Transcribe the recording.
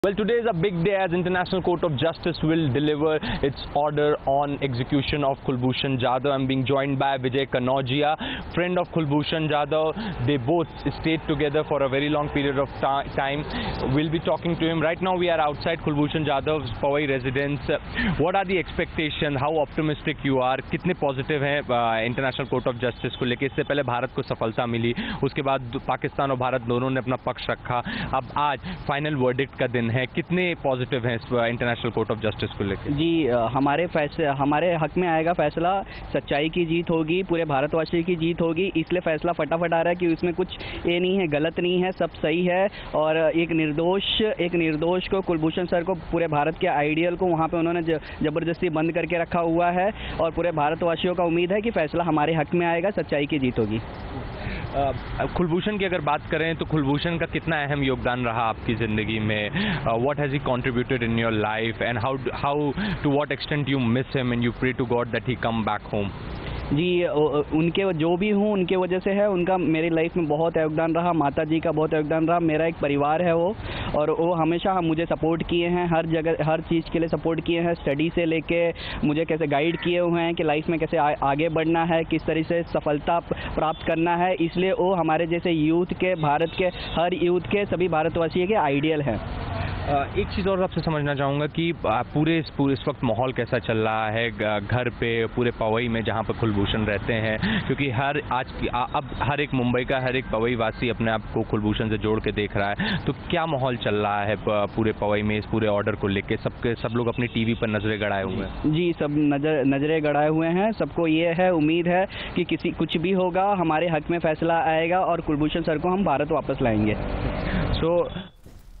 Well, today is a big day as International Court of Justice will deliver its order on execution of Kulbhushan Jadhav. I'm being joined by Vijay Kanojia, friend of Kulbhushan Jadhav. They both stayed together for a very long period of time. We'll be talking to him. Right now we are outside Kulbhushan Jadhav's Powai residence. What are the expectations? How optimistic you are? कितने positive हैं international court of justice को लेकर? इससे पहले भारत को सफलता मिली, उसके बाद पाकिस्तान और भारत दोनों ने अपना पक्ष रखा, अब आज फाइनल वर्डिक्ट का दिन है, कितने पॉजिटिव हैं इस इंटरनेशनल कोर्ट ऑफ जस्टिस को लेकर? जी, हमारे हक में आएगा फैसला, सच्चाई की जीत होगी, पूरे भारतवासी की जीत होगी, इसलिए फैसला फटाफट आ रहा है कि उसमें कुछ ये नहीं है, गलत नहीं है, सब सही है। और एक निर्दोष को, कुलभूषण सर को, पूरे भारत के आइडियल को वहाँ पे उन्होंने ज़बरदस्ती बंद करके रखा हुआ है और पूरे भारतवासियों का उम्मीद है कि फैसला हमारे हक में आएगा, सच्चाई की जीत होगी। कुलभूषण की अगर बात करें तो कुलभूषण का कितना अहम योगदान रहा आपकी ज़िंदगी में? What has he contributed in your life and how to what extent you miss him and you pray to God that he come back home? जी, उनके जो भी हूँ उनके वजह से है, उनका मेरी लाइफ में बहुत योगदान रहा, माता जी का बहुत योगदान रहा, मेरा एक परिवार है वो, और वो हमेशा मुझे सपोर्ट किए हैं, हर जगह हर चीज़ के लिए सपोर्ट किए हैं, स्टडी से लेके मुझे कैसे गाइड किए हुए हैं कि लाइफ में कैसे आगे बढ़ना है, किस तरह से सफलता प्राप्त करना है। इसलिए वो हमारे जैसे यूथ के, भारत के हर यूथ के, सभी भारतवासियों के आइडियल हैं। एक चीज़ और आपसे समझना चाहूँगा कि पूरे इस वक्त माहौल कैसा चल रहा है घर पे, पूरे पवई में जहाँ पर कुलभूषण रहते हैं? क्योंकि अब हर एक मुंबई का, हर एक पवई वासी अपने आप को कुलभूषण से जोड़ के देख रहा है, तो क्या माहौल चल रहा है पूरे पवई में इस पूरे ऑर्डर को लेके? सब लोग अपनी टीवी पर नजरें गड़ाए हुए हैं। जी, सब नजरें गड़ाए हुए हैं, सबको ये है, उम्मीद है कि कुछ भी होगा हमारे हक में फैसला आएगा और कुलभूषण सर को हम भारत वापस लाएंगे। So